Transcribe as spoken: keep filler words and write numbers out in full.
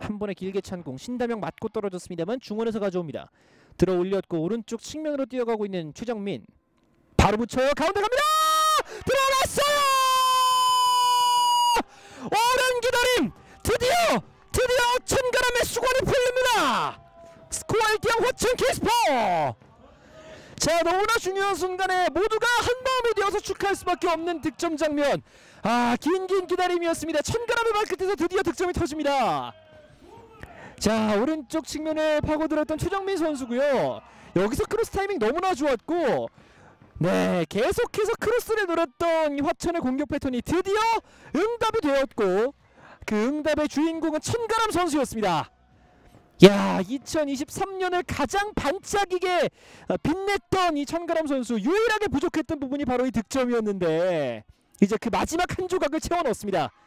한 번에 길게 찬 공 신다명 맞고 떨어졌습니다만 중원에서 가져옵니다. 들어 올렸고 오른쪽 측면으로 뛰어가고 있는 최정민. 바로 붙여요. 가운데 갑니다. 들어갔어요. 오랜 기다림. 드디어 드디어 천가람의 수건이 풀립니다. 스코어 일 대 영 화천 키스포. 자, 너무나 중요한 순간에 모두가 한마음이 되어서 축하할 수밖에 없는 득점 장면. 아, 긴긴 기다림이었습니다. 천가람의 발끝에서 드디어 득점이 터집니다. 자, 오른쪽 측면에 파고들었던 최정민 선수고요. 여기서 크로스 타이밍 너무나 좋았고, 네, 계속해서 크로스를 노렸던 이 화천의 공격 패턴이 드디어 응답이 되었고, 그 응답의 주인공은 천가람 선수였습니다. 야, 이천이십삼 년을 가장 반짝이게 빛냈던 이 천가람 선수, 유일하게 부족했던 부분이 바로 이 득점이었는데 이제 그 마지막 한 조각을 채워 넣었습니다.